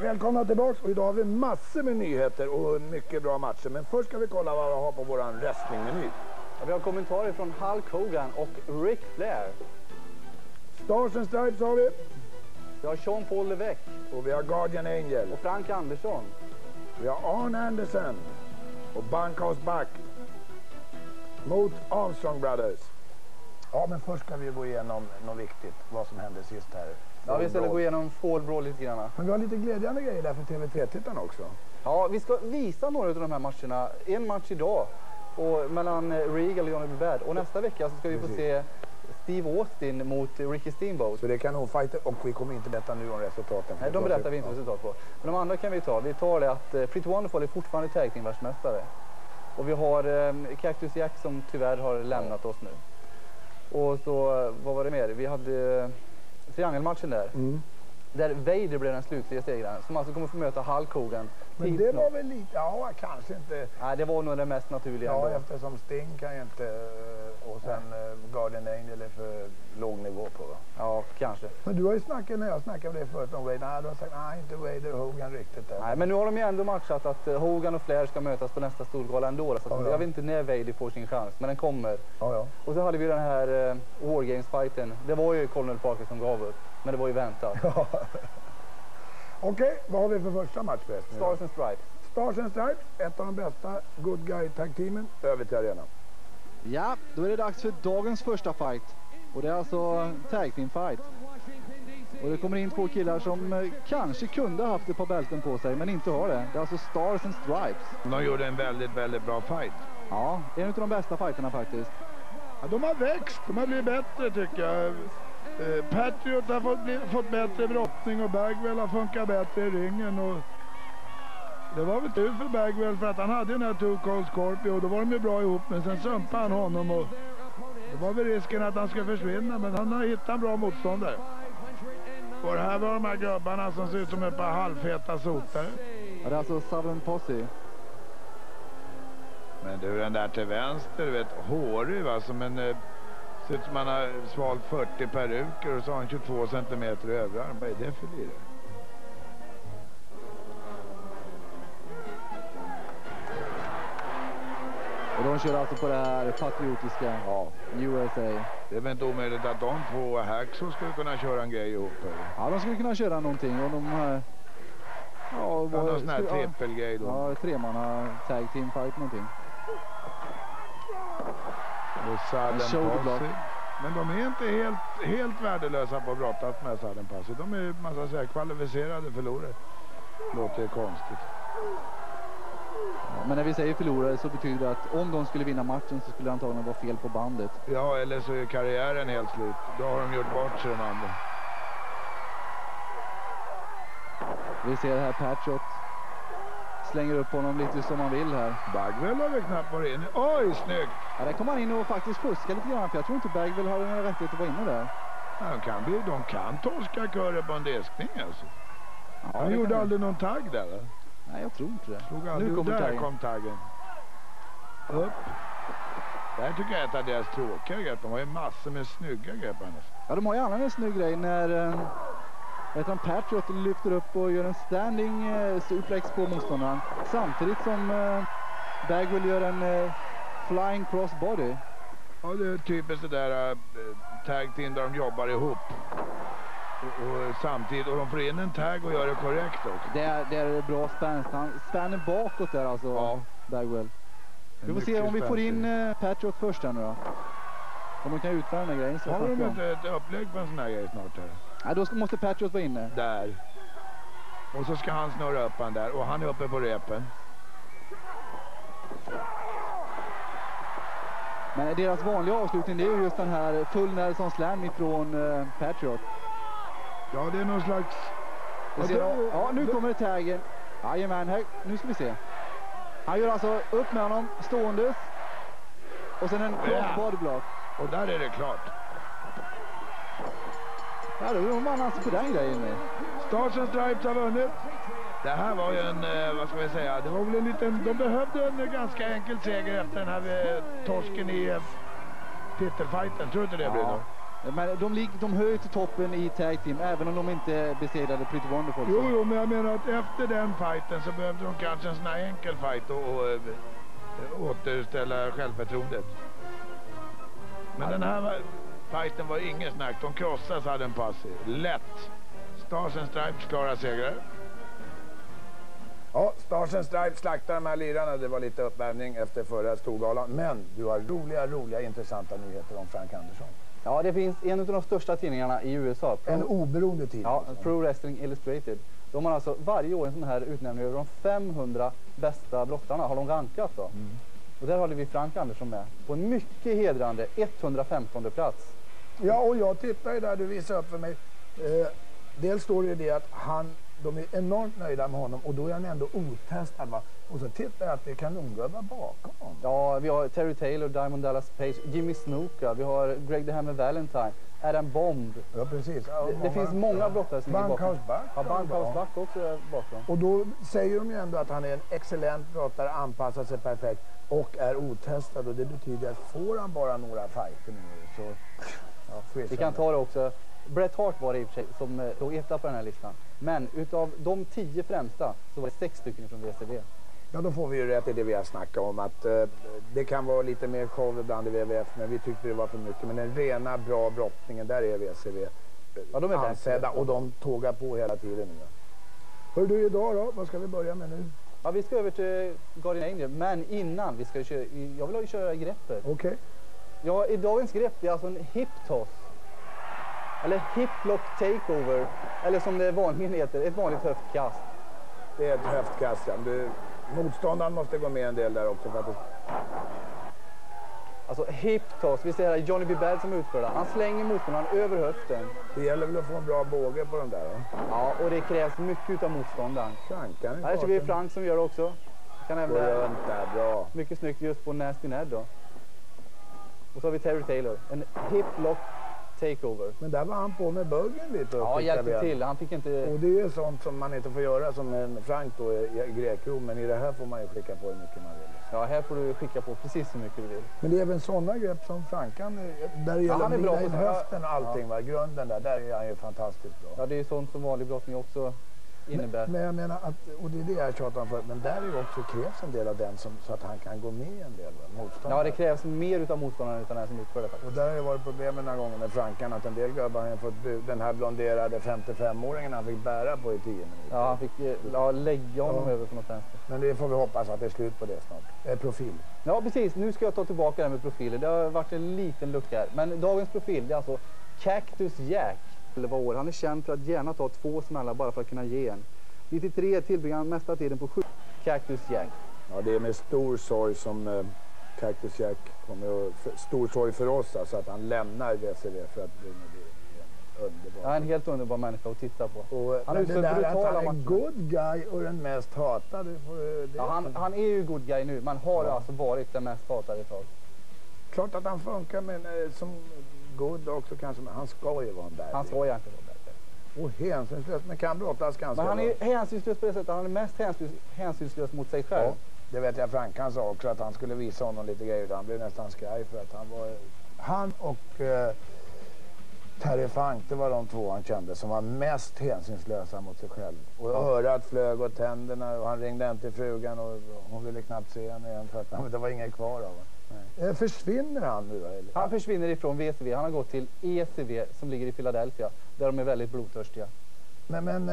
Välkomna tillbaka, och idag har vi massor med nyheter och mycket bra matcher. Men först ska vi kolla vad vi har på våran wrestlingmeny. Ja, vi har kommentarer från Hulk Hogan och Ric Flair. Stars and Stripes har vi. Vi har Jean Paul Levesque. Och vi har Guardian Angel. Och Frank Andersson. Vi har Arn Anderson. Och Bunkhouse Buck. Mot Armstrong Brothers. Ja, men först ska vi gå igenom något viktigt. Vad som hände sist här. Ja, vi ska gå igenom Fall Brawl lite grann. Men vi har lite glädjande grejer där för TV3-tittarna också. Ja, vi ska visa några av de här matcherna. En match idag och mellan Regal och Johnny B. Bad. Och nästa vecka så ska vi få se Steve Austin mot Ricky Steamboat. Så det är kanonfighter, och vi kommer inte berätta nu om resultaten. Nej, de berättar vi inte resultat på. Men de andra kan vi ta. Vi tar det att Pretty Wonderful är fortfarande tag team världsmästare. Och vi har Cactus Jack som tyvärr har lämnat oss nu. Och så, vad var det mer? Vi hade triangelmatchen där. Där Vader blev den slutliga segraren. Som alltså kommer få möta Hulk Hogan. Men det var väl lite, ja kanske inte. Nej, det var nog det mest naturliga. Ja, eftersom Sting kan ju inte, och sen Guardian Angel är för låg nivå på. Ja, kanske. Men du har ju snackat, när jag snackade med dig förut om Vader, nej, du har sagt nej, inte Vader och Hogan riktigt där. Nej, men nu har de ju ändå matchat att Hogan och Flair ska mötas på nästa storgala ändå. Så jag vet inte när Vader får sin chans, men den kommer. Och så hade vi den här War Games-fighten. Det var ju Colonel Parker som gav upp, men det var ju väntat. Okej, vad har vi för första match förresten? Stars and Stripes. Stars and Stripes, ett av de bästa good guy tag-teamen, över till arenan. Ja, då är det dags för dagens första fight. Och det är alltså tag team fight. Och det kommer in två killar som kanske kunde ha haft ett par bälten på sig, men inte har det. Det är alltså Stars and Stripes. De gjorde en väldigt, väldigt bra fight. Ja, en av de bästa fighterna faktiskt. Ja, de har växt, de har blivit bättre tycker jag. Patriot har fått bättre brottning och Bagwell har funkat bättre i ringen. Och det var väl tur för Bagwell för att han hade den här Too Cold Scorpio och då var de ju bra ihop, men sen sumpade han honom och det var väl risken att han ska försvinna, men han har hittat en bra motståndare. Och det här var de här grabbarna som ser ut som ett par halvfeta sotare. Ja, det är alltså Southern Posse. Men du, den där till vänster, du vet, hårig va, som en... ser ut som man har svalt 40 peruker och så har han 22 centimeter i överarm. Vad är det för lirare? Och de kör alltså på det här patriotiska USA. Det är väl inte omöjligt att de två Hacksaw skulle kunna köra en grej ihop? Eller? Ja, de skulle kunna köra någonting. Och de någon sån här trippelgrej då. Ja, tremanna tag team fight någonting. Och Southern Posse. Men de är inte helt värdelösa på att brottas med Southern Posse. De är man ska säga kvalificerade förlorare. Låter konstigt. Ja, men när vi säger förlorare så betyder det att om de skulle vinna matchen så skulle det antagligen vara fel på bandet. Ja, eller så är karriären helt slut. Då har de gjort bort sig den andra. Vi ser här Patriot slänger upp honom lite som man vill här. Bagwell har väl knappt varit inne. Oj, snyggt! Ja, där kommer han in och faktiskt fuskar lite grann, för jag tror inte Bagwell har en rättighet att vara inne där. Ja, de kan torska köret på en diskning alltså. Ja, han gjorde aldrig någon tagg där va? Nej, jag tror inte det. Nu kom taggen. Upp. Det här tycker jag är ett av deras tråkiga grepp. De har ju massor med snygga grepp annars. Ja, de har ju annan en snygg grej när Patriot lyfter upp och gör en standing suplex på motståndaren. Samtidigt som Bagwell gör en flying crossbody. Ja, det är typiskt det där tag team där de jobbar ihop. Och samtidigt, och de får in en tag och gör det korrekt också. Det är bra spänn. Han spänner bakåt där alltså, Bagwell. Vi får se om vi får in Patriot först här nu då. Om de kan utföra den här grejen så har de inte ett upplägg på en sån här grej snart här? Nej, då måste Patriot vara inne. Där. Och så ska han snurra upp han där. Och han är uppe på repen. Men deras vanliga avslutning, det är ju just den här full Nelson slam ifrån Patriot. Ja, det är någon slags... Ja, nu kommer det taggen. Jajamän, här, nu ska vi se. Han gör alltså upp med honom ståendes. Och sen en crossbody block. Och där är det klart. Ja, då är man alltså på den grejen nu. Stars and Stripes har vunnit. Det här var ju en, vad ska vi säga, det var väl en liten, de behövde en ganska enkel seger efter den här torsken i titelfighten. Tror du inte det blir då? Men de hör ju till toppen i tag team, även om de inte besegrade Pretty Wonderful. Jo, men jag menar att efter den fighten så behövde de kanske en sån här enkel fight och återställa självförtroendet. Men den här fighten var ingen snack. De krossas, hade en passiv. Lätt. Stars and Stripes klara segrare. Ja, Stars and Stripes slaktar de här lirarna. Det var lite uppvärmning efter förra storgalan. Men du har roliga, intressanta nyheter om Frank Andersson. Ja, det finns en av de största tidningarna i USA. En oberoende tidning. Ja, Pro Wrestling Illustrated. De har alltså varje år en sån här utnämning över de 500 bästa brottarna har de rankat då. Och där håller vi Frank Andersson med på en mycket hedrande 115:e plats. Ja, och jag tittar ju där du visar upp för mig. Dels står det ju det att de är enormt nöjda med honom och då är han ändå otestad, va? Och så tittar jag att det kan kanongubbar bakom honom. Ja, vi har Terry Taylor, Diamond Dallas Page, Jimmy Snuka, vi har Greg the Hammer Valentine, Adam Bomb. Ja, precis. Ja, det finns många brottare som ligger bakom. Bunkhouse Buck. Ja, Bunkhouse Buck också är bakom. Och då säger de ju ändå att han är en excellent brottare, anpassar sig perfekt och är otestad. Och det betyder att får han bara några fighter nu så... Ja, vi kan ta det också. Bret Hart var det i och för sig som låg etta på den här listan. Men utav de 10 främsta så var det 6 stycken från WCW. Ja, då får vi ju rätt i det vi har snackat om. Att det kan vara lite mer show ibland i WWF, men vi tyckte det var för mycket. Men den rena bra brottningen, där är WCW de är ansedda och de tågar på hela tiden nu. Hör du idag då? Vad ska vi börja med nu? Ja, vi ska över till Guardian Angel, men innan vi ska köra, jag vill köra greppet. Okej. Ja, i dagens grepp det är alltså en hip toss. Eller hip lock takeover. Eller som det vanligen heter, ett vanligt höftkast. Det är ett höftkast, ja. Motståndaren måste gå med en del där också för att det... Alltså hip toss, vi ser här Johnny B. Bad som utför det. Han slänger motståndaren över höften. Det gäller väl att få en bra båge på den där, va? Ja, och det krävs mycket av motståndaren. Frankan. Här ser vi Frank som gör det också. Kan även där. Bra. Mycket snyggt just på Nasty Ned då. Och så har vi Terry Taylor. En hip lock takeover. Men där var han på med buggen lite. Ja, hjälpte till. Han fick inte... Och det är sånt som man inte får göra som en Frank då i grekro. Men i det här får man ju skicka på hur mycket man vill. Ja, här får du skicka på precis hur mycket du vill. Men det är även sådana grepp som Frankan, där det gäller att vrida in höften och allting, va? Grunden där är han ju fantastiskt bra. Ja, det är sånt som vanlig brottning också innebär. Men jag menar att, och det är det jag tjatar om för, men där är ju också krävs en del av den så att han kan gå med en del, motståndare. Ja, det krävs mer utav motståndaren utan den som utför det faktiskt. Och där har ju varit problemen några gånger med Frankan, att en del gubbar har fått den här blonderade 55-åringen han fick bära på i 10 minuter. Ja, han fick lägga honom över på något vänster. Men det får vi hoppas att det är slut på det snart. Profil. Ja, precis. Nu ska jag ta tillbaka det här med profiler. Det har varit en liten lucka här. Men dagens profil, det är alltså Cactus Jack. 11 år. Han är känd för att gärna ta 2 smällar bara för att kunna ge en. 93 tillbringar han mesta tiden på 7. Cactus Jack. Ja, det är med stor sorg som Cactus Jack kommer att... Stor sorg för oss, alltså att han lämnar WCW för att bli underbar. Ja, en helt underbar människa att titta på. Och han är det där att han är good guy och den mest hatade. Ja, han är ju good guy nu. Man har alltså varit den mest hatade ett tag. Klart att han funkar, men som good också kanske. Men han ska ju vara en bad. Han ska ju inte vara bad. Och hänsynslös, men kan brottas ganska. Men han är hänsynslös på det sättet. Han är mest hänsynslös mot sig själv. Ja, det vet jag Frankan sa också, att han skulle visa honom lite grejer. Han blev nästan skraj för att han och Terry Funk, det var de 2 han kände som var mest hänsynslösa mot sig själv. Och örat flög och tänderna, och han ringde hem till frugan och hon ville knappt se henne igen för att det var inget kvar av honom. Försvinner han nu? Eller? Han försvinner ifrån WCW. Han har gått till ECW som ligger i Philadelphia, där de är väldigt blodtörstiga. Men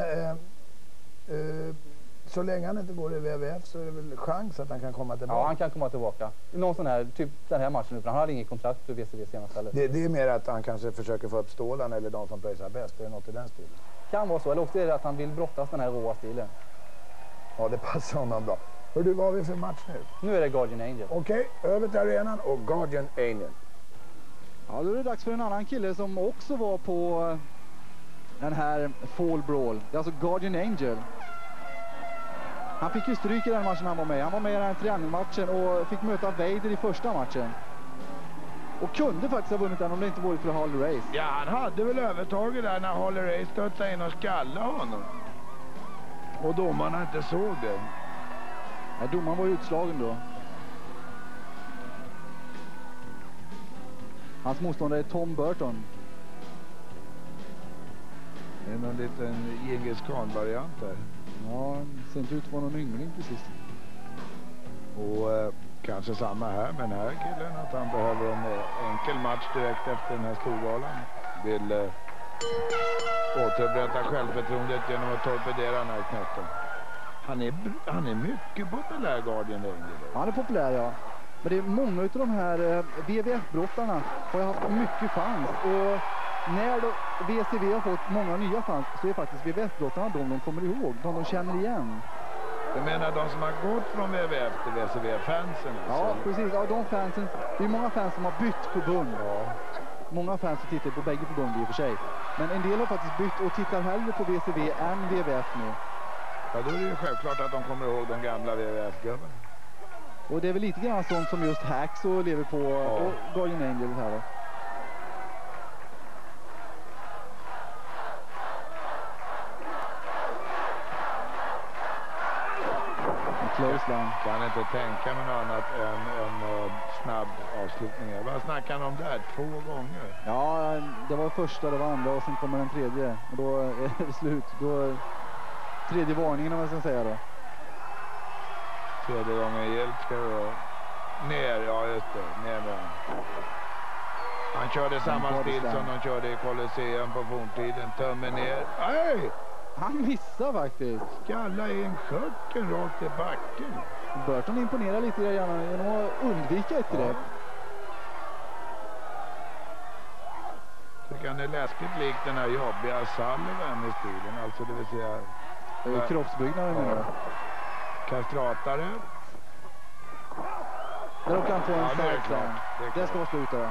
så länge han inte går i WWF så är det väl chans att han kan komma tillbaka? Ja, han kan komma tillbaka. Någon sån här, typ den här matchen nu, för han hade inget kontrakt för WCW senast heller. Det är mer att han kanske försöker få upp stålarna eller de som pröjsar bäst. Det är något i den stilen. Kan vara så, eller också är det att han vill brottas den här råa stilen. Ja, det passar honom bra. Hör du, vad har vi för match nu? Nu är det Guardian Angel. Okej, över till arenan och Guardian Angel. Ja, då är det dags för en annan kille som också var på den här Fall Brawl. Det är alltså Guardian Angel. Han fick ju stryk i den matchen han var med. Han var med i den här träningsmatchen och fick möta Vader i första matchen. Och kunde faktiskt ha vunnit den om det inte vore för Harley Race. Ja, han hade väl övertaget där när Harley Race stötte in och skallade honom. Och domarna inte såg det. Ja, domaren var utslagen då. Hans motståndare är Tom Burton. Det är någon liten Genghis Khan-variant där. Ja, ser inte ut att vara någon yngling precis. Och kanske samma här med den här killen, att han behöver en enkel match direkt efter den här storgalan. Vill återupprätta självförtroendet genom att torpedera den här knätten. Han är mycket populär, Guardian Angel. Han är populär, ja. Men det är många av de här WWF-brottarna har ju haft mycket chans. Och när då WCW har fått många nya chans så är faktiskt WWF-brottarna de kommer ihåg, de känner igen. Jag menar de som har gått från WWF till WCW-fansen? Ja, precis. Ja, de fansen. Det är många fans som har bytt förbund. Ja. Många fans som tittar på bägge förbund i och för sig. Men en del har faktiskt bytt och tittar hellre på WCW än WWF nu. Ja, då är det ju självklart att de kommer ihåg de gamla WWF-gubbarna. Och det är väl lite grann sånt som just Hacks och lever på och Guardian Angel här då. Clothesline. Kan inte tänka mig något annat än en snabb avslutning. Vad snackar han om där? 2 gånger? Ja, det var första, det var andra och sen kommer den tredje. Och då är det slut. Då tredje varningen om man ska säga då. Tredje gången hjälp ska det vara. Ner, ja just det. Ner med han körde samma stil som de körde i Colosseum på forntiden. Tummen ner. Nej! Han missar faktiskt. Skalla in sköcken rakt i backen. Burton imponerar lite grann genom att undvika ett grepp. Tycker han är läskigt likt den här jobbiga Sullivan i stilen. Alltså det vill säga... Det är kroppsbyggnaden nu. Kastratare. Där kan få en stark. Det ska vara slut där.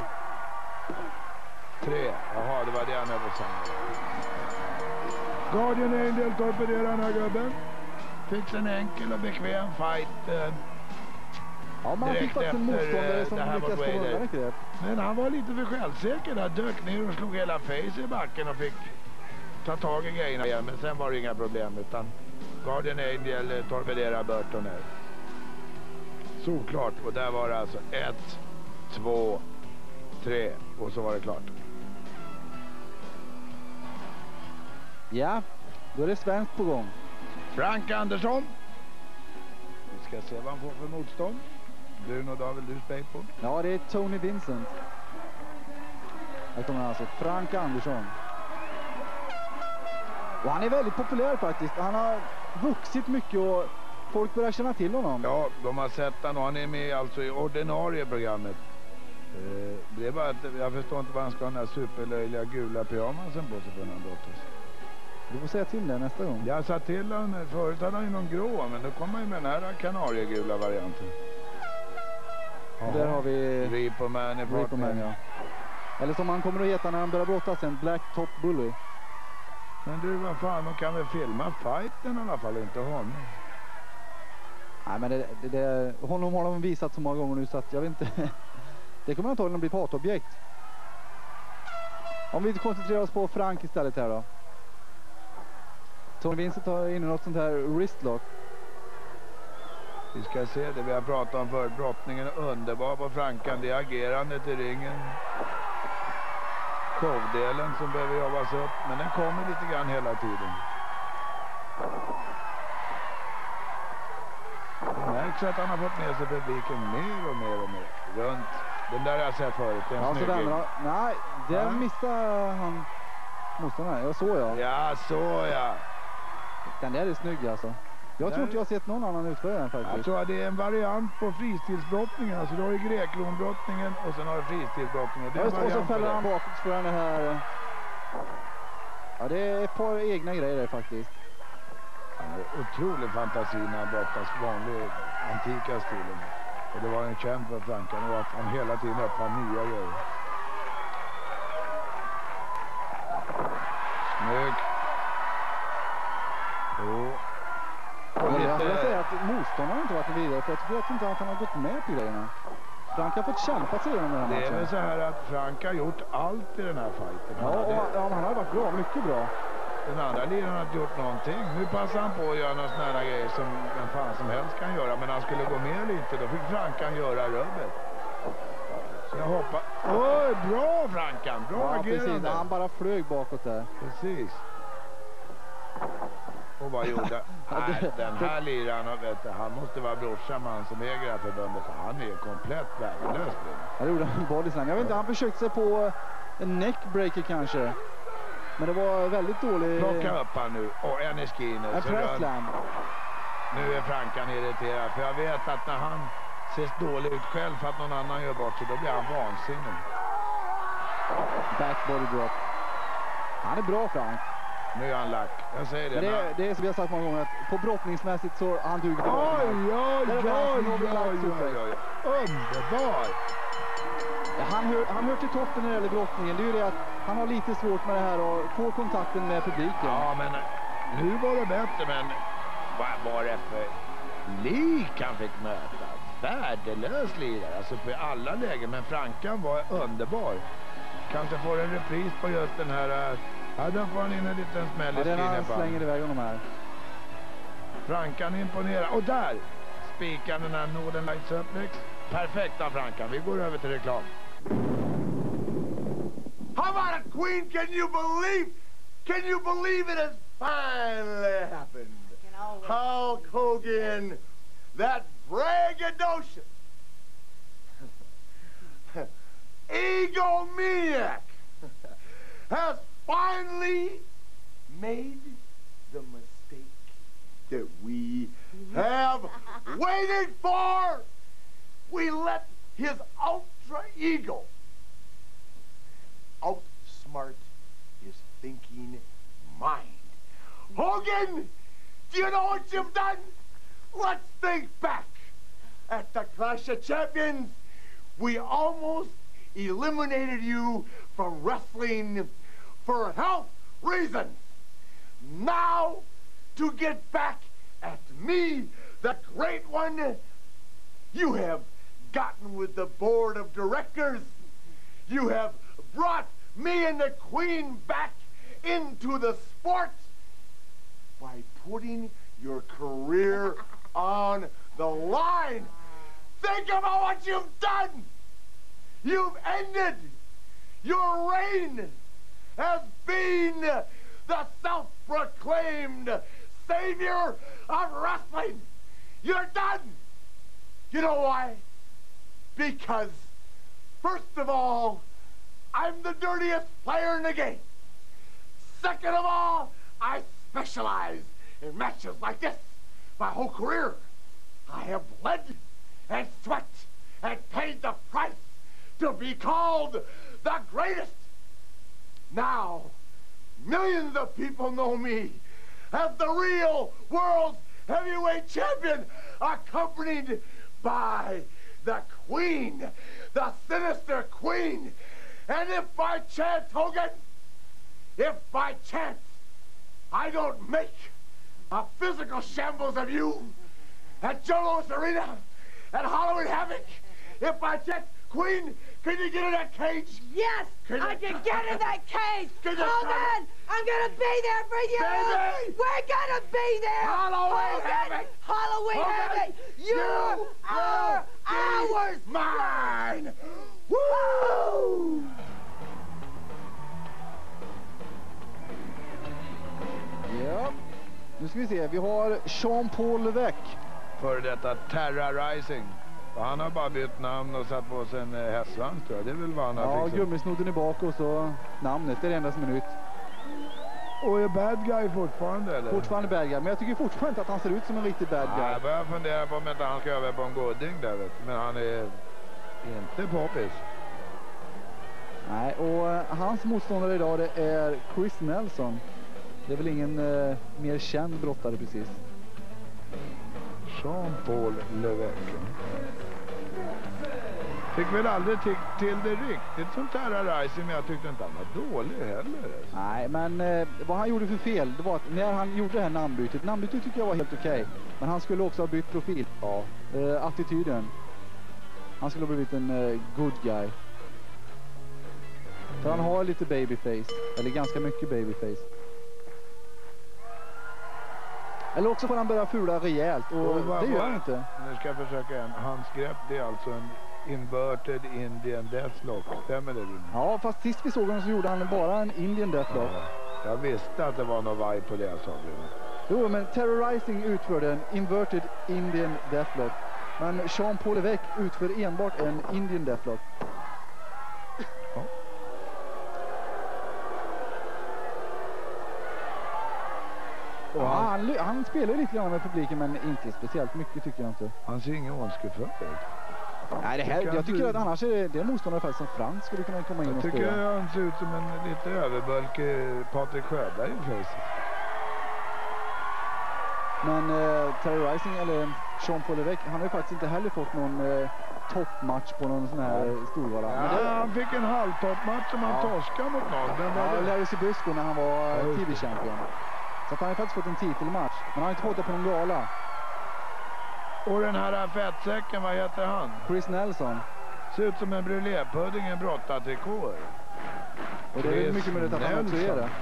3. Jaha, det var det han hade sagt. Guardian Angel torpederar den här gubben. Fick en enkel och bekväm fight. Ja, man fick faktiskt en motståndare som lyckas få undan ett grepp. Men han var lite för självsäker där. Dök ner och slog hela face i backen och fick ta tag i grejerna igen. Men sen var det inga problem utan Guardian Angel torpederar Burton här. Såklart. Och där var det alltså 1, 2, 3 och så var det klart. Ja, då är det svenskt på gång. Frank Andersson. Vi ska se vad han får för motstånd. Bruno David, du spej på. Ja, det är Tony Vincent. Här kommer alltså Frank Andersson. Och han är väldigt populär faktiskt. Han har vuxit mycket och folk börjar känna till honom. Ja, de har sett han och han är med alltså i ordinarie programmet. Det är bara att jag förstår inte vad han ska ha den här superlöjliga gula pyjamasen på sig för när han brottas. Du får säga till det nästa gång. Jag sa till honom, förut hade han ju någon grå, men nu kommer han ju med den här kanariegula varianten. Där har vi Reaperman i Reaperman, ja. Eller som han kommer att heta när han börjar brottas sen, Black Top Bully. Men du, vad fan, de kan väl filma fighten i alla fall, inte honom. Nej, men honom har de visat så många gånger nu så att jag vet inte. Det kommer antagligen att bli ett hatobjekt. Om vi koncentrerar oss på Frank istället här då. Tony Vincent har inne något sånt här wristlock. Vi ska se det vi har pratat om för brottningen. Underbar på Frankan. Det är agerandet i ringen. Showdelen som behöver jobbas upp. Men den kommer lite grann hela tiden. Det märks att han har fått med sig publiken mer och mer och mer. Runt. Den där har jag sett förut. Det är en snygg. Nej, det missade han motståndaren. Jag såg jag. Ja, så ja. Den där är snygg alltså. Jag tror inte jag har sett någon annan utföra den faktiskt. Jag tror att det är en variant på fristilsbrottningen. Alltså du har ju grekronbrottningen och sen har du fristilsbrottningen. Ja, och så fäller han bakåt för den här. Ja, det är ett par egna grejer där faktiskt. Han har otrolig fantasi när han brottas vanlig antika stilen. Och det var en känd för Frankan och att han hela tiden öppnar nya grejer. Snygg. Jag vill säga att motståndaren inte varit vidare för jag tror inte att han har gått med på grejerna. Frank har fått kämpa sig igenom den här matchen. Det är väl så här att Frank har gjort allt i den här fighten. Ja, han har varit bra, mycket bra. Den andra liran har inte gjort någonting. Nu passar han på att göra några sådana här grejer som vem fan som helst kan göra. Men han skulle gå med lite, då fick Frankan göra rubbet. Så jag hoppas... Oj, bra Frankan! Bra agerande! Precis, han bara flög bakåt där. Precis. Och vad gjorde den här liraren, vet du, han måste vara brorsan med han som äger det här förbundet, för han är komplett värdelös. Han gjorde en body slam. Jag vet inte, han försökte sig på en neckbreaker kanske. Men det var väldigt dålig. Plocka upp han nu. Och en i skiner. En presslam. Nu är Frankan irriterad, för jag vet att när han ser dålig ut själv för att någon annan gör bort sig, då blir han vansinnig. Back body drop. Han är bra, Frank. Nu är han lack. Jag säger det. Men det är som jag har sagt många gånger, att på brottningsmässigt så han duger till. Oj. Underbar. Ja, han hör till toppen när det gäller brottningen. Det är ju det att han har lite svårt med det här och få kontakten med publiken. Ja, men nu var det bättre, men vad var det för lik han fick möta? Värdelös lirare, alltså på alla lägen. Men Frankan var underbar. Kanske får en repris på just den här. Ja, där får han in en liten smäll i den skinnen. Han slänger iväg honom här. Frankan imponerar. Och där spikar den här Northern Light Suplex. Perfekt av Frankan. Vi går över till reklam. How about it, Queen? Can you believe it has finally happened? Hulk Hogan, that braggadocious egomaniac has finally made the mistake that we have waited for. We let his ultra ego outsmart his thinking mind. Hogan, do you know what you've done? Let's think back. At the Clash of Champions, we almost eliminated you from wrestling for health reasons. Now, to get back at me, the great one, you have gotten with the board of directors. You have brought me and the Queen back into the sport by putting your career on the line. Think about what you've done. You've ended your reign as being the self-proclaimed savior of wrestling. You're done. You know why? Because, first of all, I'm the dirtiest player in the game. Second of all, I specialize in matches like this. My whole career, I have bled and sweat and paid the price to be called the greatest. Now, millions of people know me as the real world's heavyweight champion, accompanied by the Queen, the sinister Queen. And if by chance, Hogan, if by chance I don't make a physical shambles of you at Joe Louis Arena at Halloween Havoc, if by chance, Queen, can you get in that cage? Yes, I can get in that cage. Hogan, I'm going to be there for you. Baby. We're going to be there. Halloween Havoc. Halloween Hogan, Havoc. You are ours. Mine. Woo! Ja, nu ska vi se. Vi har Jean-Paul Levesque. För detta Terra Rising. Han har bara bytt namn och satt på sig en hästsvans, tror jag. Det är väl vad han har Ja, fixat. gummisnodden är bak och så namnet. Det är det enda som är nytt. Och är bad guy fortfarande, eller? Fortfarande bad guy. Men jag tycker fortfarande inte att han ser ut som en riktig bad guy. Ja, jag börjar fundera på om inte han ska över på en godding där, vet du. Men han är inte poppis. Nej, och hans motståndare idag, det är Chris Nelson. Det är väl ingen mer känd brottare precis. Jean-Paul Levesque. Fick väl aldrig till det riktigt som Terra Rising, men jag tyckte inte han var dålig heller. Nej, men vad han gjorde för fel, det var att när han gjorde det här namnbytet tycker jag var helt okej. Men han skulle också ha bytt profil. Ja. Attityden. Han skulle ha blivit en good guy. För han har lite babyface, eller ganska mycket babyface. Eller också får han börja fula rejält, och det gör han inte. Nu ska jag försöka en. Hans grepp, det är alltså en inverted Indian Deathlock. Stämmer det? Ja, fast sist vi såg honom så gjorde han bara en Indian Deathlock. Jag visste att det var någon vaj på det, sa du. Jo, men Terrorizing utförde en inverted Indian Deathlock. Men Jean-Paul Levesque utför enbart en Indian Deathlock. Ja. Och han spelar lite grann med publiken, men inte speciellt mycket tycker jag inte. Han ser ingen ondskefull ut. Nej, jag tycker att annars är det motståndare faktiskt som Frans skulle kunna komma in och Jag spela. tycker han ser ut som en lite överbölkig Patrik Sjöberg i facet. Men Terrorizing eller Jean-Paul Levesque, han har ju faktiskt inte heller fått någon toppmatch på någon sån här storgala. Ja, han fick en halvtoppmatch som han torskade mot någon. Ja, Larry Zbyszko när han var TV-champion. Så att han har faktiskt fått en titelmatch, men han har inte fått det på någon gala. Och den här fettsäcken, vad heter han? Chris Nelson. Ser ut som en brulépudding, en brottartrikå. Och det är väl mycket möjligt att han också är det.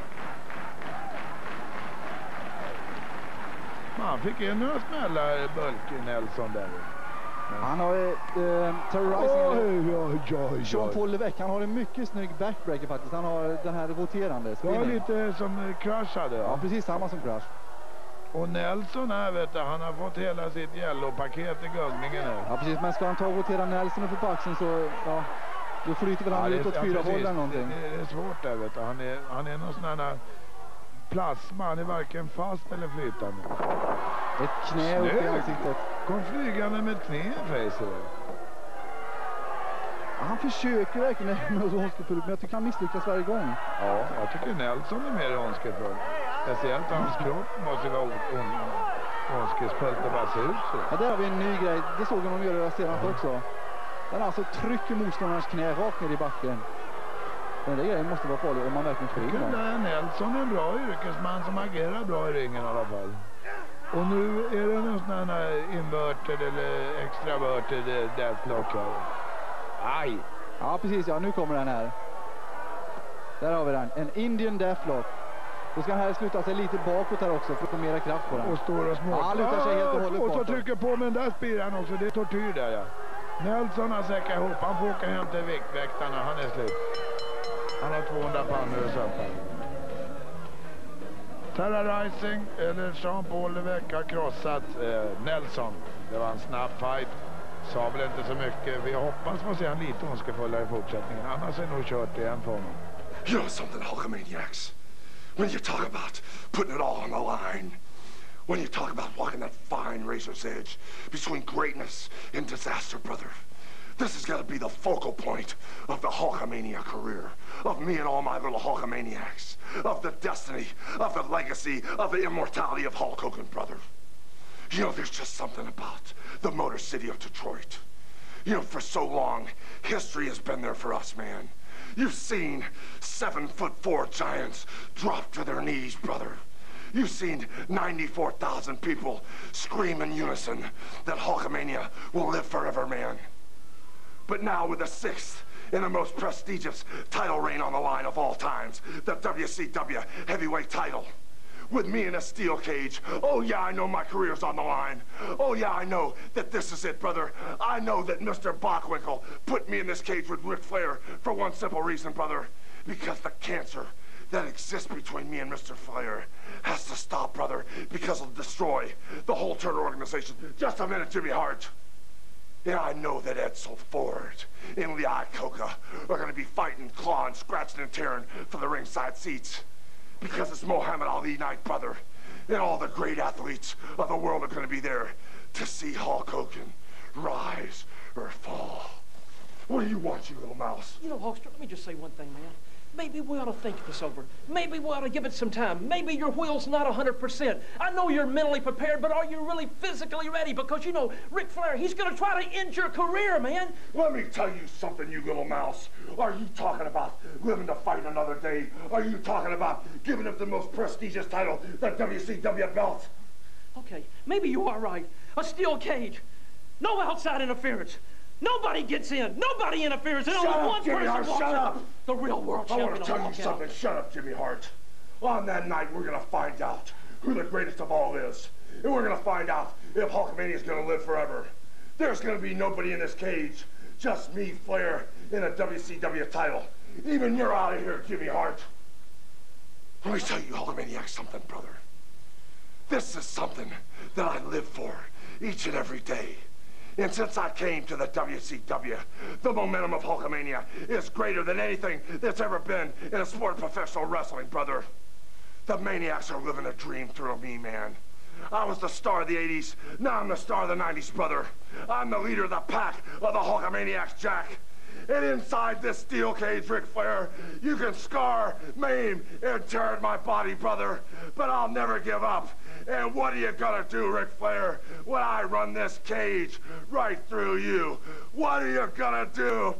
Man fick in några smällar, Bulky Nelson där. Han har Terrorizing. Jean-Paul Oj. Levesque, han har en mycket snygg backbreaker faktiskt. Han har den här roterande Det spinning. var lite som Crush hade. Ja, Ja. precis samma som Crush. Och Nelson här, vet du, han har fått hela sitt yellow-paket i gungningen nu. Ja, precis. Men ska han ta och rotera Nelson uppe på axeln så, ja, då flyter väl han ut åt 4 håll eller någonting. Det är svårt där, vet du. Han är någon sån här plasma. Han är varken fast eller flytande. Ett knä upp i ansiktet. Kom flygande med ett knä i facet. Ja, han försöker verkligen med så ondskefull, men jag tycker han misslyckas varje gång. Ja, jag tycker Nelson är mer ondskefull. Speciellt hans kropp måste vara ondskefullt och bara se ut så. Ja, där har vi en ny grej. Det såg de göra senast också. Den alltså trycker motståndarens knä rakt ner i backen. Den där grejen måste vara farlig om man verkligen får in den. Nelson är en bra yrkesman som agerar bra i ringen i alla fall. Och nu är det någon sån här inverted eller extraverted deathlock här. Aj! Ja, precis. Ja, nu kommer den här. Där har vi den. En Indian Deathlock. Då ska han här sluta sig lite bakåt här också för att få mera kraft på den. Och står och små. Ja, han lutar sig helt och hållet och så bakåt. trycker på med den där spiran också. Det är tortyr där, ja. Nelson har säkrat ihop. Han får åka hem till viktväktarna. Han är slut. Han har 200 pannor och söppar. Terrorizing eller Jean-Paul Levesque har krossat Nelson. Det var en snabb fight. Sa väl inte så mycket. Vi hoppas få se han lite ondskefullare i fortsättningen. Annars är nog kört igen för honom. You know something, Hulkamaniacs? When you talk about putting it all on the line, when you talk about walking that fine razor's edge between greatness and disaster, brother, this has got to be the focal point of the Hulkamania career, of me and all my little Hulkamaniacs, of the destiny, of the legacy, of the immortality of Hulk Hogan, brother. You know, there's just something about the Motor City of Detroit. You know, for so long, history has been there for us, man. You've seen 7'4" giants drop to their knees, brother. You've seen 94,000 people scream in unison that Hulkamania will live forever, man. But now with the 6th and the most prestigious title reign on the line of all times, the WCW heavyweight title, with me in a steel cage. Oh yeah, I know my career's on the line. Oh yeah, I know that this is it, brother. I know that Mr. Bockwinkel put me in this cage with Ric Flair for one simple reason, brother. Because the cancer that exists between me and Mr. Flair has to stop, brother, because it'll destroy the whole Turner organization. Just a minute, Jimmy Hart. And I know that Edsel Ford and Lee Iacocca are going to be fighting, clawing, scratching, and tearing for the ringside seats. Because it's Muhammad Ali night, brother. And all the great athletes of the world are going to be there to see Hulk Hogan rise or fall. What do you want, you little mouse? You know, Hulkster, let me just say one thing, man. Maybe we ought to think this over. Maybe we ought to give it some time. Maybe your wheel's not 100%. I know you're mentally prepared, but are you really physically ready? Because, you know, Ric Flair, he's going to try to end your career, man. Let me tell you something, you little mouse. Are you talking about living to fight another day? Are you talking about giving up the most prestigious title, the WCW belt? Okay, maybe you are right. A steel cage. No outside interference. Nobody gets in. Nobody interferes. And Shut only up, one Jimmy person Hart, walks shut up. up. The real world I champion want to will tell you walk out. something. Shut up, Jimmy Hart. On that night, we're going to find out who the greatest of all is. And we're going to find out if Hulkamania is going to live forever. There's going to be nobody in this cage. Just me, Flair, and a WCW title. Even you're out of here, Jimmy Hart. Let me tell you, Hulkamaniac, something, brother. This is something that I live for each and every day. And since I came to the WCW, the momentum of Hulkamania is greater than anything that's ever been in a sport of professional wrestling, brother. The Maniacs are living a dream through me, man. I was the star of the 80s, now I'm the star of the 90s, brother. I'm the leader of the pack of the Hulkamaniacs, Jack. And inside this steel cage, Ric Flair, you can scar, maim, and tear at my body, brother. But I'll never give up. And what are you gonna do, Ric Flair, when I run this cage right through you? What are you gonna do?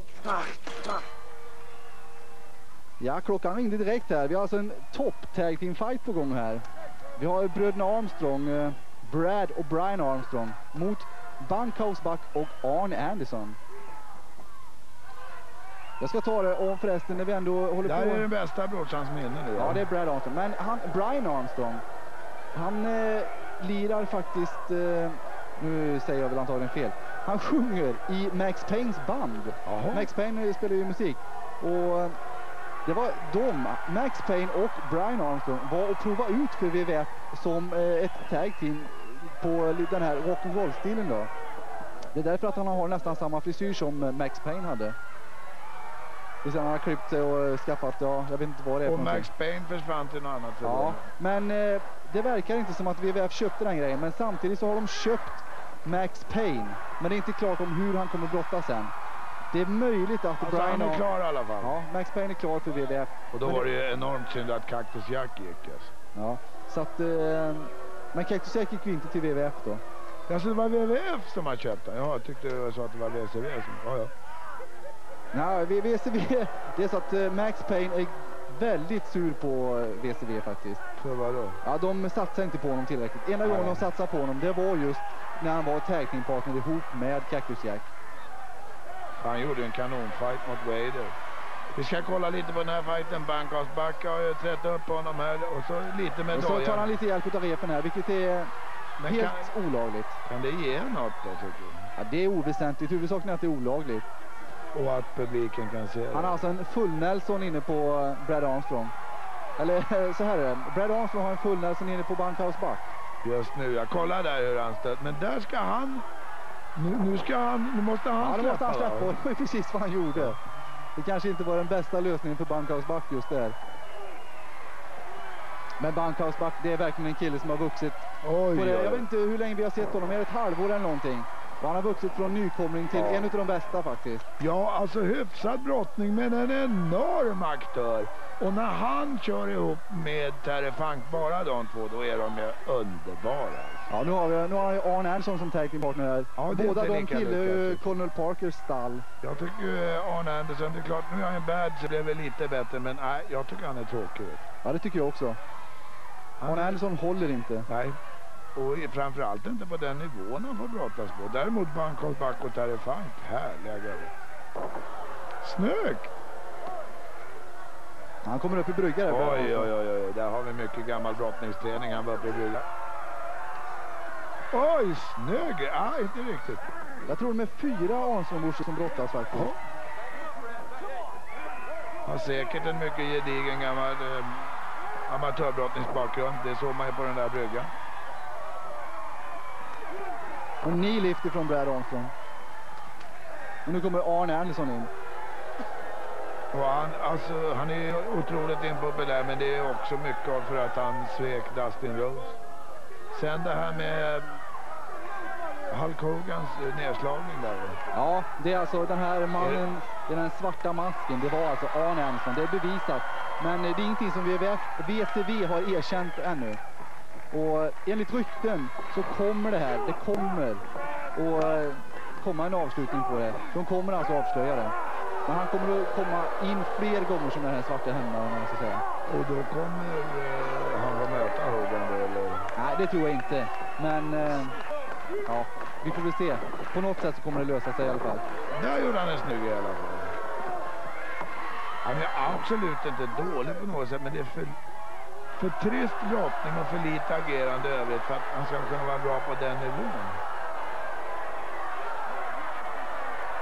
Ja, klockan ringde direkt här. Vi har alltså en topp-tag team fight på gång här. Vi har bröderna Armstrong, Brad och Brian Armstrong mot Bunkhouse Buck och Arn Anderson. Jag ska ta det om förresten när vi ändå håller på. Det här är den bästa brorsans minne nu. Ja, det är Brad Armstrong. Men Brian Armstrong, han lirar faktiskt, nu säger jag väl antagligen fel. Han sjunger i Max Paynes band. Aha. Max Payne spelar ju musik. Och det var Max Payne och Brian Armstrong var och prova ut för WWF som ett tag team på den här rock'n'roll-stilen då. Det är därför att han har nästan samma frisyr som Max Payne hade. Det är sen han har klippt sig och skaffat, ja, jag vet inte vad det är. Och Max Payne försvann till något annat. Ja, men det verkar inte som att WWF köpte den grejen. Men samtidigt så har de köpt Max Payne. Men det är inte klart om hur han kommer brottas sen. Det är möjligt att alltså Brian... Han är klar i alla fall. Ja, Max Payne är klar för WWF. Och då var det ju enormt synd att Cactus Jack gick. Alltså. Ja, så att... men Cactus Jack gick ju inte till WWF då. Ja, så det var WWF som har köpt den. Ja, jag tyckte det var så att det var WCW som... Ja, ja. Nej, WCW, det är så att Max Payne är väldigt sur på WCW faktiskt. För vadå? Ja, de satsar inte på honom tillräckligt. Enda gången de satsade på honom, det var just när han var tag team partner ihop med Cactus Jack. Han gjorde en kanonfight mot Vader. Vi ska kolla lite på den här fighten. Bunkhouse Buck har ju trätt upp honom här och så lite med dojan. Och så tar han lite hjälp av refen här, vilket är helt olagligt. Kan det ge något då, tycker du? Ja, det är oväsentligt. Huvudsaken är att det är olagligt. Och att publiken kan se det. Han har alltså en full Nelson inne på Brad Armstrong. Eller så här är det. Brad Armstrong har en full Nelson inne på Bunkhouse Buck. Just nu, jag kollar där hur han stött. Men där ska han... Nu måste han släppa. Ja, nu måste han släppa. Det var precis vad han gjorde. Det kanske inte var den bästa lösningen för Bunkhouse Buck just där. Men Bunkhouse Buck, det är verkligen en kille som har vuxit. Oj, på det. Jag vet inte hur länge vi har sett honom. Är det ett halvår eller någonting? Och han har vuxit från nykomling till en av de bästa faktiskt. Ja, alltså hyfsad brottning men en enorm aktör. Och när han kör ihop med Terry Funk, bara de två, då är de ju underbara. Ja, nu har ju Arn Anderson som tag team partner här. Ja, båda de tillhör Colonel Parkers stall. Jag tycker Arn Anderson, det är klart, nu är han bad så det är väl lite bättre, men nej, jag tycker han är tråkig. Ja, det tycker jag också. Arn Anderson håller inte. Nej. Och framförallt inte på den nivån han får brottas på. Däremot Bunkhouse Buck och Terry Funk, härliga grejer. Snyggt! Han kommer upp i brygga där. Oj. Där har vi mycket gammal brottningsträning. Han var uppe i brygga. Oj, snygg! Ja, inte riktigt. Jag tror de är 4 Armstrong-borsor som brottas faktiskt. Ja. Har säkert en mycket gedigen gammal amatörbrottningsbakgrund. Det såg man ju på den där bryggan. Och knee lift ifrån Brad Armstrong. Och nu kommer Arn Anderson in. Och han är otroligt impopulär, men det är också mycket för att han svek Dustin Rhodes. Sen det här med Hulk Hogans nedslagning där. Ja, det är alltså den här mannen, den svarta masken, det var alltså Arn Anderson, det är bevisat. Men det är ingenting som WCW har erkänt ännu. Och enligt rykten så kommer det här, det kommer och komma en avslutning på det. De kommer alltså avslöja det. Men han kommer att komma in fler gånger som den här svarta hämmaren, om man ska säga. Och då kommer han att möta Hogan då, eller? Nej, det tror jag inte. Men ja, vi får väl se. På något sätt så kommer det lösa sig i alla fall. Där gjorde han en snygg i alla fall. Han är absolut inte dålig på något sätt, men det är för trist brottning och för lite agerande övrigt för att han ska kunna vara bra på den nivån.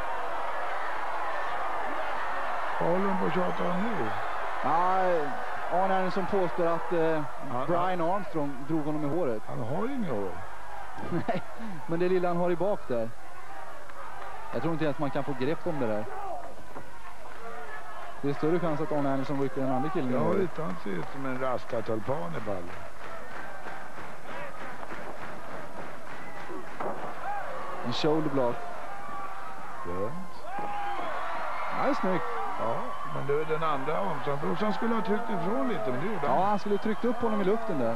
Håller de på att tjata nu? Ja, Arne Andersson påstår att Brian Armstrong drog honom i håret. Han har ju inget hår. Nej, men det lilla han har i bak där. Jag tror inte ens man kan få grepp om det där. Det är större chans att Arne Andersson rycker den andra killen. Ja, utan han ser ut som en rasta tulpan i ballen. En shoulder block. Ja, det är snyggt. Ja, men det är den andra Armstrong skulle ha tryckt ifrån lite, men det gjorde han. Ja, han skulle ha tryckt upp honom i luften där.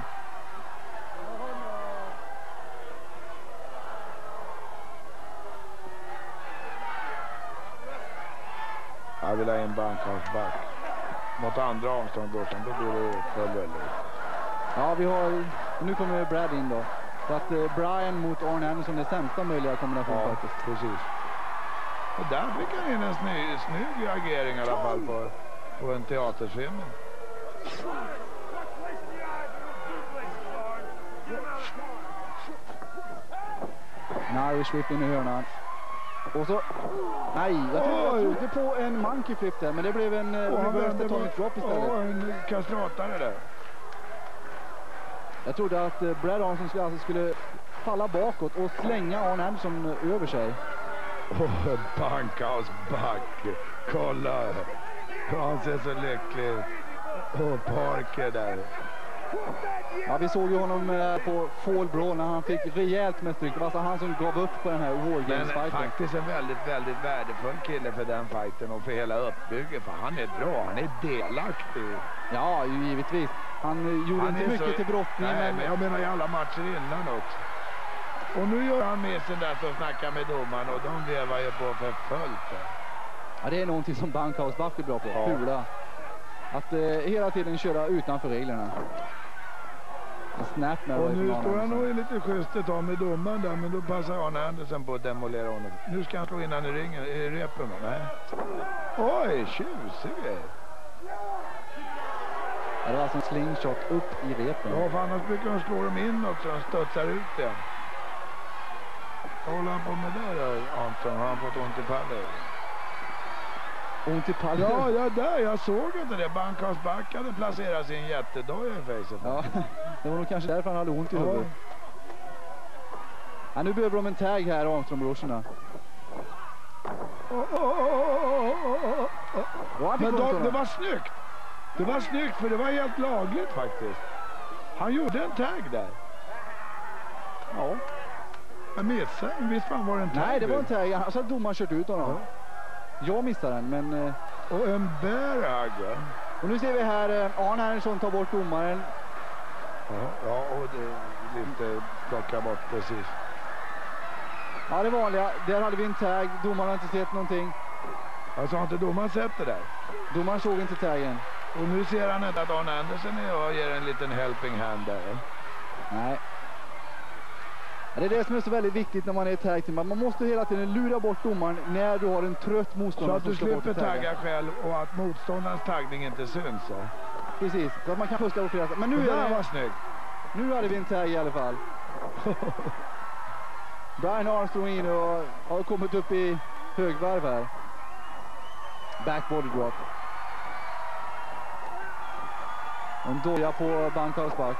Jag vill ha in bankhavsback. Mot andra Armstrong-brorsan, då blir det för väldigt. Ja, vi har... Nu kommer Brad in då. Så att Brian mot Arne Anderson är sämsta möjliga kombination faktiskt. Precis. Och där fick han in en snygg agering i alla fall på en teaterfilm. En Irish whip in i hörnan. Och så... Nej, jag trodde på en monkey flip där, men det blev en reverse atomic drop istället. Ja, en kastratare där. Jag trodde att Brad Armstrong skulle falla bakåt och slänga Arne Anderson över sig. Bankhouse-back. Kolla. Han ser så lycklig ut. Och Parker där. Ja, vi såg ju honom på Fall Brawl när han fick rejält med stryk. Det var alltså han som gav upp på den här War Games-fighten. Men faktiskt en väldigt, väldigt värdefull kille för den fighten och för hela uppbygget. För han är bra, han är delaktig. Ja, givetvis. Han gjorde inte mycket till brottning. Nej, men jag menar i alla matcher innan också. Och nu gör han med sin där som snackar med domaren och de lever ju på för fullt. Ja, det är någonting som Bankhouse-back är bra på. Pula. Att hela tiden köra utanför reglerna. Snap med och nu står han nog i lite schysst ett tag med domaren där, men då passar Arne Andersson på att demolera honom. Nu ska han slå in han i ringen, i repen. Nej. Oj, tjusig grej. Det var alltså en slingshot upp i repen. Ja, för annars brukar de slå dem in också, de studsar ut igen. Vad håller han på med där, Armstrong? Har han fått ont i pallen? Ont i pallen? Ja, där, jag såg inte det. Bankhouse-back hade placerat sin jättedoja i facet. Ja, det var nog kanske därför han hade ont i huvudet. Ja, nu behöver de en tag här, Armstrong-brorsorna. Men det var snyggt. Det var snyggt, för det var helt lagligt faktiskt. Han gjorde en tag där. Ja. Jag missade. Visst fan var det en tag? Nej, det var en tag. Alltså domaren kört ut honom. Ja. Jag missade den, men... Och en bärhagg. Och nu ser vi här Arne Andersson tar bort domaren. Ja, och det lite plocka bort precis. Ja, det vanliga. Där hade vi en tag. Domaren har inte sett någonting. Alltså har inte domaren sett det där? Domaren såg inte taggen. Och nu ser han inte att Arne Andersson är och ger en liten helping hand där. Nej. Det är det som är så väldigt viktigt när man är i tag team. Man måste hela tiden lura bort domaren när du har en trött motståndare. Så att du slipper tagga själv och att motståndarens taggning inte syns. Så. Precis, så att man kan fuska på flera sätt. Men nu det var snyggt. Nu hade vi en tag i alla fall. Brian Armstrong in och har kommit upp i högvarv här. Back body drop. En doja på Bankhouse-back.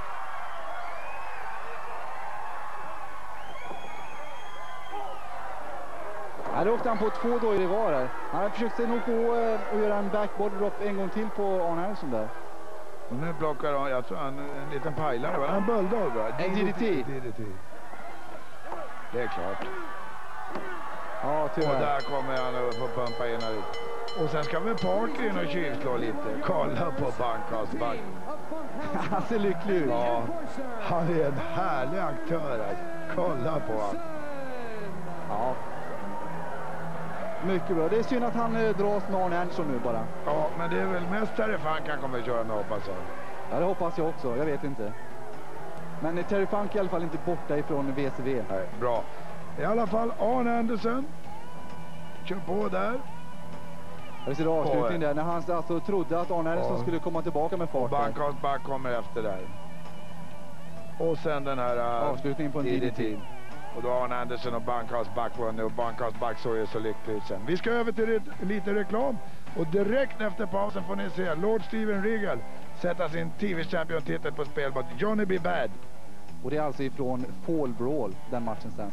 Ja, det åkte han på 2 dojor i var här. Han försökte nog på att göra en back body drop en gång till på Arne Andersson där. Och nu plockar han, jag tror han en liten pajlare, va? En bulldog, va? En DDT. Det är klart. Ja, tyvärr. Och där kommer han att få pumpa in här. Och sen ska vi Parker in och kylslå lite. Kolla på Bankhouse-back. Han ser lycklig ut. Ja, han är en härlig aktör här. Kolla på han. Ja. Mycket bra. Det är synd att han dras med Arne Andersson nu bara. Ja, men det är väl mest Terry Funk han kommer att köra med, hoppas jag. Ja, det hoppas jag också. Jag vet inte. Men Terry Funk är i alla fall inte borta ifrån VCV. Nej, bra. I alla fall Arne Anderson. Kör på där. Jag ser avslutning där när han alltså trodde att Arne Anderson skulle komma tillbaka med fart. Bankhouse-back kommer efter där. Och sen den här avslutningen på en DDT. Och då har Arne Anderson och Bankhouse-back vunnit och Bankhouse-back såg ju så lyckligt ut sen. Vi ska över till lite reklam. Och direkt efter pausen får ni se Lord Steven Regal sätta sin TV Champion-titel på spel mot Johnny B. Bad. Och det är alltså ifrån Fall Brawl, den matchen sen.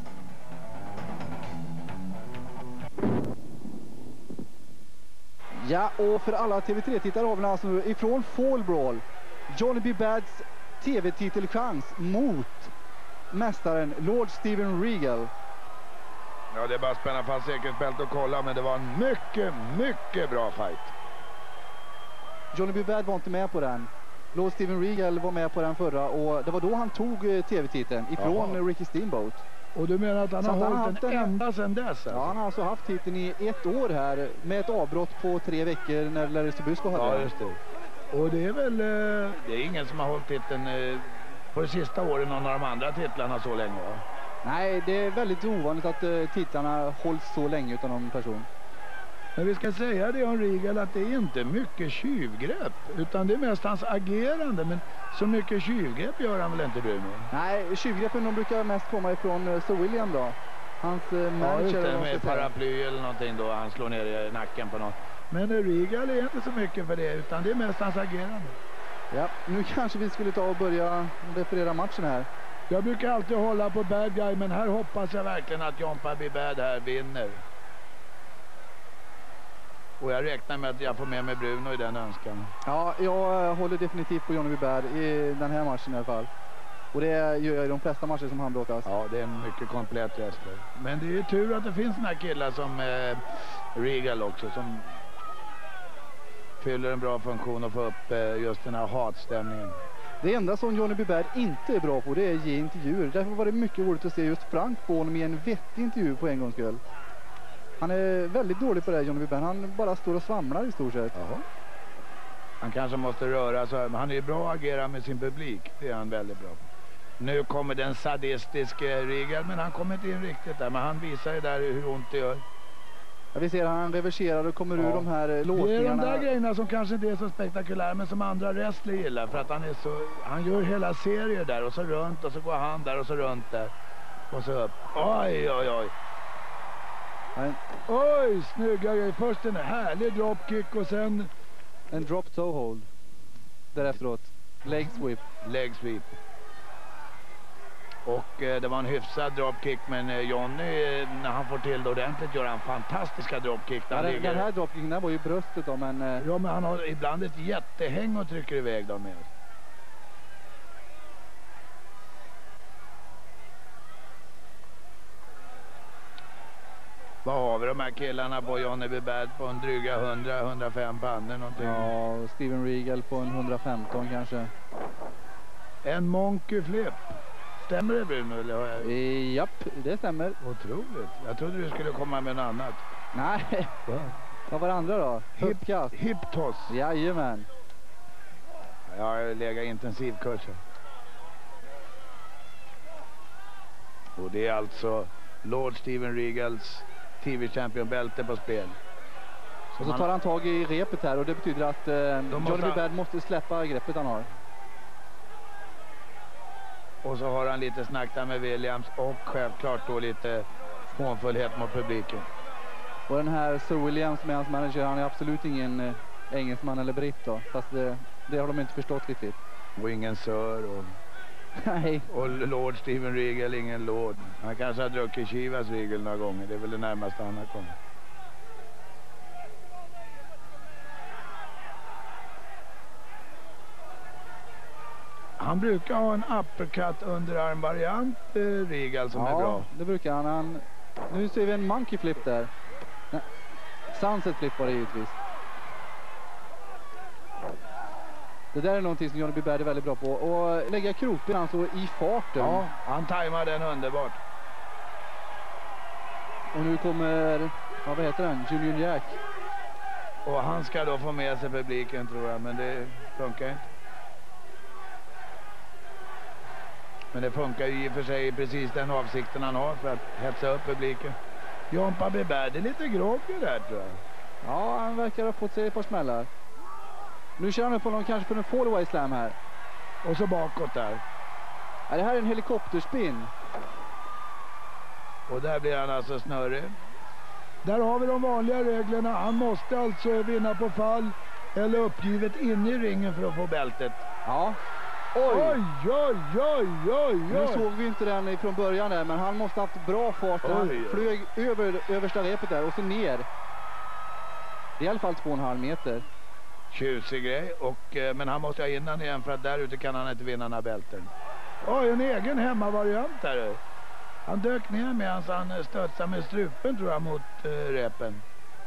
Ja, och för alla TV3-tittare har vi alltså nu ifrån Fall Brawl Johnny B. Bads TV-titelchans mot mästaren Lord Steven Regal. Ja, det är bara att spänna fast säkerhetsbälte och kolla, men det var en mycket, mycket bra fight. Johnny B. Bad var inte med på den. Lord Steven Regal var med på den förra, och det var då han tog TV-titeln ifrån Ricky Steamboat. Och du menar att han har hållit den ända sedan dess? Alltså? Ja, han har alltså haft titeln i 1 år här med ett avbrott på 3 veckor när Larry Zbyszko hade Ja, just det. Och det är väl det är ingen som har hållit titeln på de sista åren någon av de andra titlarna så länge, va? Nej, det är väldigt ovanligt att titlarna hålls så länge utan någon person. Men vi ska säga det om Regal, att det är inte mycket tjuvgrepp, utan det är mest hans agerande. Men så mycket tjuvgrepp gör han väl inte, Bruno? Nej, tjuvgreppen de brukar mest komma ifrån Sir William då. Hans manager. Ja, med paraply eller någonting då, han slår ner i nacken på något. Men Regal är inte så mycket för det, utan det är mest hans agerande. Ja, nu kanske vi skulle ta och börja referera matchen här. Jag brukar alltid hålla på bad guy, men här hoppas jag verkligen att Jompa B. Bad här vinner. Och jag räknar med att jag får med mig Bruno i den önskan. Ja, jag håller definitivt på Johnny B. Bad i den här matchen i alla fall. Och det gör jag i de flesta matcher som han brottas. Ja, det är en mycket komplett wrestler. Men det är ju tur att det finns såna här killar som Regal också, som fyller en bra funktion och får upp just den här hatstämningen. Det enda som Johnny B. Bad inte är bra på, det är att ge intervjuer. Därför var det mycket roligt att se just Frank på honom i en vettig intervju på en gångs skull. Han är väldigt dålig på det, Johnny B. Bad. Han bara står och svamlar i stort sett. Jaha. Han kanske måste röra sig. Han är ju bra att agera med sin publik. Det är han väldigt bra på. Nu kommer den sadistiska Regal, men han kommer inte in riktigt där. Men han visar ju där hur ont det gör. Ja, vi ser han reverserar och kommer ur de här låsningarna. Det är de där grejerna som kanske inte är så spektakulära, men som andra wrestler gillar. För att han gör hela serier där, och så runt, och så går han där, och så runt där. Och så upp. Oj, oj, oj. Oj, snygga grejer. Först en härlig dropkick och sen en drop toe hold. Därefteråt leg sweep. Leg sweep. Och det var en hyfsad dropkick, men Johnny, när han får till det ordentligt, gör han fantastiska dropkick. Ja, den här dropkicken där var ju bröstet då, men... Ja, men han har ibland ett jättehäng och trycker iväg dem med. Vad har vi de här killarna på? Johnny B. Bad på en dryga 100-105 pannor någonting. Ja, Steven Regal på en 115 kanske. En monkey flip. Stämmer det, Bruno? Eller? Japp, det stämmer. Otroligt. Jag trodde du skulle komma med något annat. Nej. Vad var det andra då? Hip toss. Jajamän. Jag har legat intensivkurser. Och det är alltså Lord Steven Regals TV Champion-bälte på spel. Och så tar han tag i repet här, och det betyder att Johnny B. Bad måste släppa greppet han har. Och så har han lite snack där med Williams, och självklart då lite hånfullhet mot publiken. Och den här Sir Williams med hans manager, han är absolut ingen engelsman eller britt då. Fast det har de inte förstått riktigt. Och ingen Sir och... Nej. Och Lord Steven Regal, ingen Lord. Han kanske har druckit Chivas Regal några gånger. Det är väl det närmaste han har kommit. Han brukar ha en uppercut underarmvariant, Regal, som är bra. Ja, det brukar han. Nu ser vi en monkey flip där. Nej. Sunset flip var det givetvis. Det där är någonting som Johnny B. Bad är väldigt bra på. Och lägga kroppen alltså i farten. Ja, han tajmar den underbart. Och nu kommer, vad heter den? Julian Jack. Och han ska då få med sig publiken, tror jag. Men det funkar inte. Men det funkar ju i och för sig precis den avsikten han har för att hetsa upp publiken. Jompa B. Bad är lite groggy där, tror jag. Ja, han verkar ha fått sig ett par smällar. Nu kör han upp honom kanske på en fallaway slam här. Och så bakåt där. Ja, det här är en helikopterspin. Och där blir han alltså snurrig. Där har vi de vanliga reglerna. Han måste alltså vinna på fall eller uppgivet inne i ringen för att få bältet. Ja. Oj, oj, oj, oj, Nu oj. såg vi inte den från början där, men han måste ha haft bra fart. Han Oj. flög över översta repet där och så ner. Det är i alla fall 2,5 meter. Tjusig grej, men han måste ha innan igen för att där ute kan han inte vinna några bälten. Oj, en egen hemmavariant där. Han dök ner med han stötsade med strupen tror jag mot repen.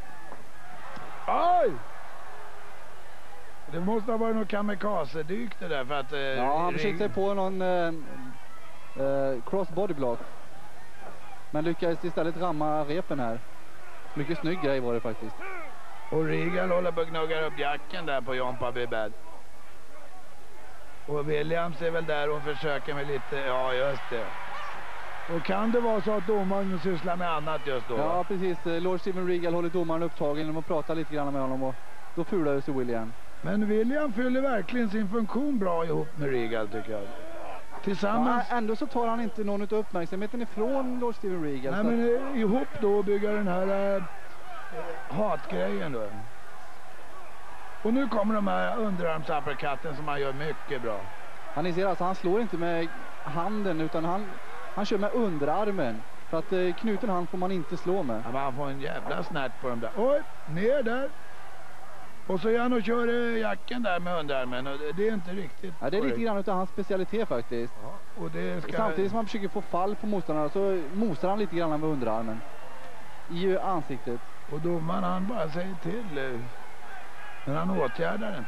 Oj! Det måste ha varit någon kamikaze-dyk det där för att... Ja, han försökte sig på någon cross body block. Men lyckades istället ramma repen här. Mycket snygg grej var det faktiskt. Och Regal håller på att gnugga upp jacken där på Jompa Bibad. Och Williams är väl där och försöker med lite... Ja, just det. Och kan det vara så att domaren sysslar med annat just då? Ja, precis. Lord Steven Regal håller domaren upptagen genom att prata lite grann med honom och då fulade sig William. Men William fyller verkligen sin funktion bra ihop med Regal tycker jag. Tillsammans... Ja, ändå så tar han inte någon av uppmärksamheten ifrån Lord Steven Regal. Nej, men ihop då bygger den här hatgrejen då. Och nu kommer de här underarmsuppercutten som han gör mycket bra. Han ser alltså, han slår inte med handen utan han kör med underarmen. För att knuten hand får man inte slå med. Ja, man får en jävla snärt på dem där. Oj, ner där. Och så är han och kör jacken där med underarmen. Och det är inte riktigt. Ja, det är lite grann utav hans specialitet faktiskt. Ja, och det ska... Samtidigt som han försöker få fall på motståndarna så mosar han lite grann med underarmen. I ansiktet. Och domaren han bara säger till. Men han åtgärdar inte.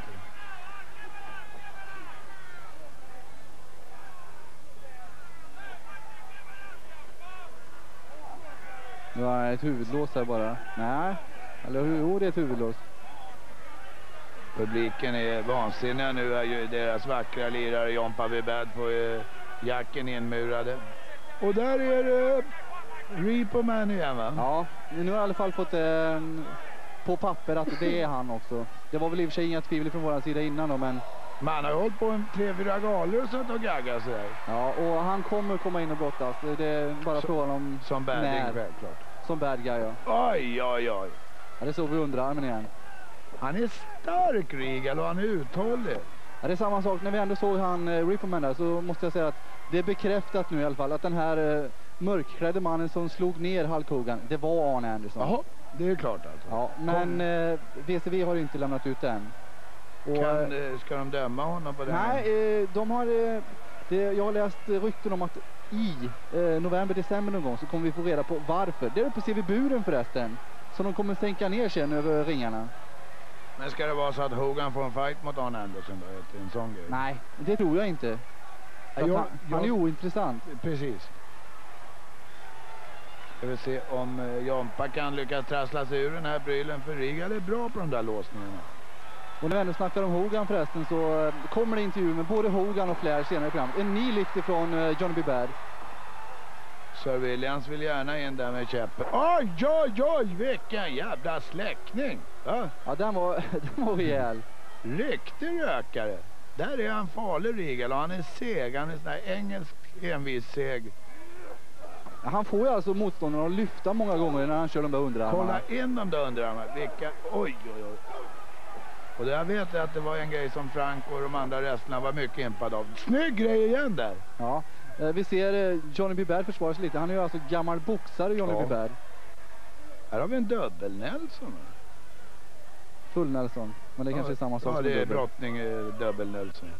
Nu har han ett huvudlås här bara. Nej. Eller hur? Det är ett huvudlås. Publiken är vansinniga nu. Är ju deras vackra lirare Jompa Bibad på jacken inmurade. Och där är det Repo Man igen va? Ja, nu har jag i alla fall fått på papper att det är han också. Det var väl i och för sig inga tvivel från vår sida innan då, men... Man har hållit på 3-4 galor så att de gaggar sådär. Ja, och han kommer komma in och brottas. Det är bara frågan om... Som bad guy, självklart. Som bad guy, ja. Oj, oj, oj. Ja, det såg vi underarmen igen. Han är stark, Regal, och han är uthållig. Ja, det är samma sak. När vi ändå såg han Ripperman där så måste jag säga att det är bekräftat nu i alla fall att den här mörkklädde mannen som slog ner Hulk Hogan, det var Arne Anderson. Jaha, det är klart alltså. Ja, men VCV har ju inte lämnat ut än. Och, ska de döma honom på det? Nej, de har... jag har läst rykten om att i november-december någon gång så kommer vi få reda på varför. Det är på CV-buren förresten. Så de kommer sänka ner sen över ringarna. Men ska det vara så att Hogan får en fight mot Arne Anderson då? En sån grej? Nej, det tror jag inte. Han är ointressant. Precis. Jag vill se om Jompa kan lyckas trassla sig ur den här brylen, för Regal är bra på de där låsningarna. Och när vi ändå snackar om Hogan förresten så kommer det intervju med både Hogan och Flair senare i programmet. En ny lift ifrån Johnny B. Bad. Sir Williams vill gärna in där med käppen. Oj, oj, oj, vilken jävla släckning. Ja, den var rejäl. Riktig rökare. Där är han farlig, Regal, och han är seg. Han är sån här engelsk envis seg. Ja, han får ju alltså motståndarna att lyfta många gånger när han kör de där underarmarna. Kolla in de där underarmarna. Vilka, oj, oj, oj. Och jag vet att det var en grej som Frank och de andra resterna var mycket impad av. Snygg grej igen där. Ja, vi ser Johnny B. Bad försvara sig lite. Han är ju alltså gammal boxare, Johnny B. Bad. Här har vi en dubbel Nelson. Full Nelson. Men det kanske är samma sak. Ja, det är brottning dubbel Nelson.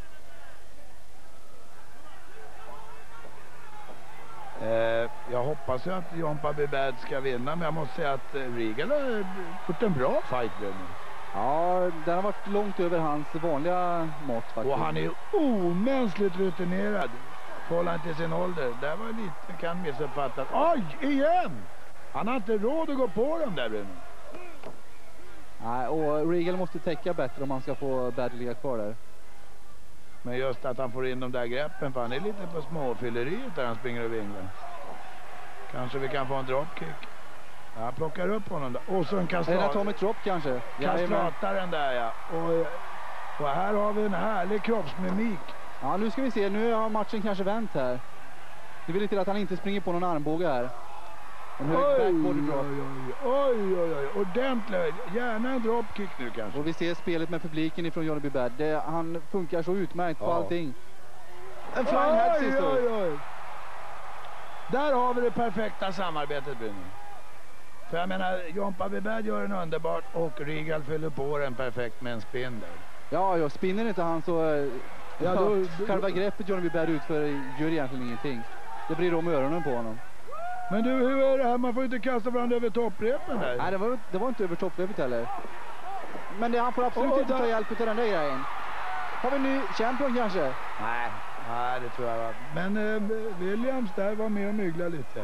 Jag hoppas ju att Jompa B. Bad ska vinna, men jag måste säga att Regal har gjort en bra fight nu. Ja, den har varit långt över hans vanliga mått faktiskt. Och han är omänskligt rutinerad. Förhållande till sin ålder. Där var lite kan missuppfattas. Oj, igen! Han har inte råd att gå på dem där, Bruno. Nej, och Regal måste täcka bättre om han ska få Bad ligga kvar där. Men just att han får in de där greppen, för han är lite på småfylleriet där han springer och vinglar. Kanske vi kan få en dropkick. Jag plockar upp honom där. Och så en Är det Tommy Drop kanske? Kastrataren där, ja. Och här har vi en härlig kroppsmimik. Ja, nu ska vi se. Nu har matchen kanske vänt här. Det vill till att han inte springer på någon armbåge här. En hög backbody drop. Oj. Ordentligt. Gärna en dropkick nu kanske. Och vi ser spelet med publiken ifrån Johnny B. Bad. Han funkar så utmärkt på allting. En flying head sister. Där har vi det perfekta samarbetet, Bruno. För jag menar, Jompa B. Bad gör en underbart och Regal fyller på den perfekt med en spin där. Ja, spinner inte han så... själva greppet Johnny B. Bad utför gör egentligen ingenting. Det blir om öronen på honom. Men du, hur är det här? Man får inte kasta varandra över topprepen där. Nej, det var inte över topprepet heller. Men han får absolut inte ta hjälp av den där grejen. Har vi en ny champion kanske? Nej, det tror jag var. Men Williams där var med och mygla lite.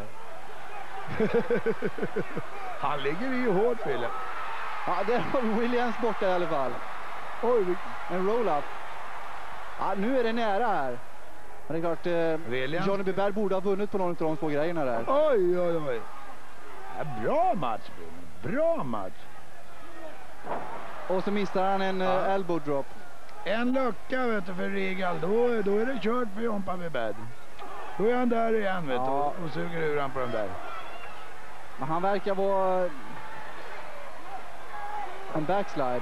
Han ligger i hårt, Wille. Ja, där var Williams borta i alla fall. Oj, en roll-up. Ja, nu är det nära här. Men det är klart, Johnny B. Bad borde ha vunnit på någon av de två grejerna där. Oj. Ja, bra match, Bruno. Bra match. Och så missar han en elbow drop. En lucka, vet du, för Regal. Då är det kört för Jompa B. Bad. Då är han där igen, vet du, och suger ur han på den där. Men han verkar vara en backslide.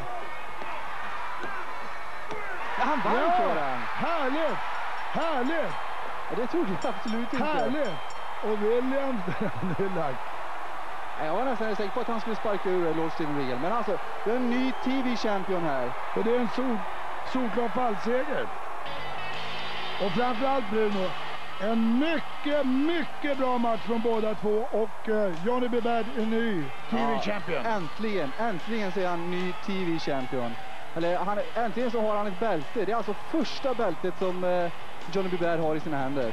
Ja, han vann för den. Härligt! Ja, det trodde jag absolut inte. Härligt! Och Williams, han är lagt. Jag var nästan säker på att han skulle sparka ur Lord Steven Regal. Men alltså, det är en ny TV-champion här. Och det är en solklar fallseger. Och framförallt, Bruno, en mycket bra match från båda två. Och Johnny B. Bad är ny TV-champion. Äntligen så är han ny TV-champion. Eller äntligen så har han ett bälte. Det är alltså första bältet som Johnny B. Bad har i sina händer.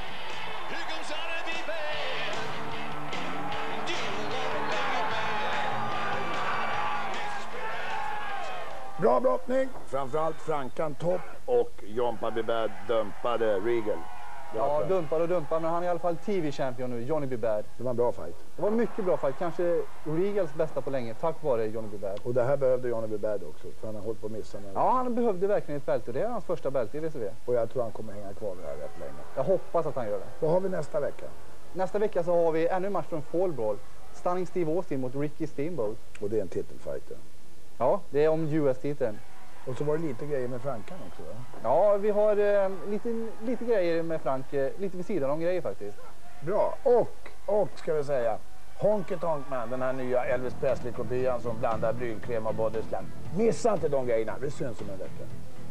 Bra brottning, framförallt Frankan topp och Jompa B. Bad dumpade Regal. Ja, dumpade, men han är i alla fall TV-champion nu, Johnny B. Bad. Det var en bra fight. Det var en mycket bra fight, kanske Regals bästa på länge, tack vare Johnny B. Bad. Och det här behövde Johnny B. Bad också, för han har hållit på att missa. Ja, han behövde verkligen ett bälte, det är hans första bälte i WCW. Och jag tror han kommer hänga kvar med det här rätt länge. Jag hoppas att han gör det. Vad har vi nästa vecka? Nästa vecka så har vi ännu en match från Fall Brawl. Stunning Steve Austin mot Ricky Steamboat. Och det är en titelfight. Ja, det är om US-titeln. Och så var det lite grejer med Frankan också, va? Ja, vi har lite grejer med Frank, lite vid sidan om grejer faktiskt. Bra, och ska vi säga, Honky Tonk Man, den här nya Elvis Presley-kopian som blandar brylkrem och body slam. Missa inte de grejerna, det syns om en vecka.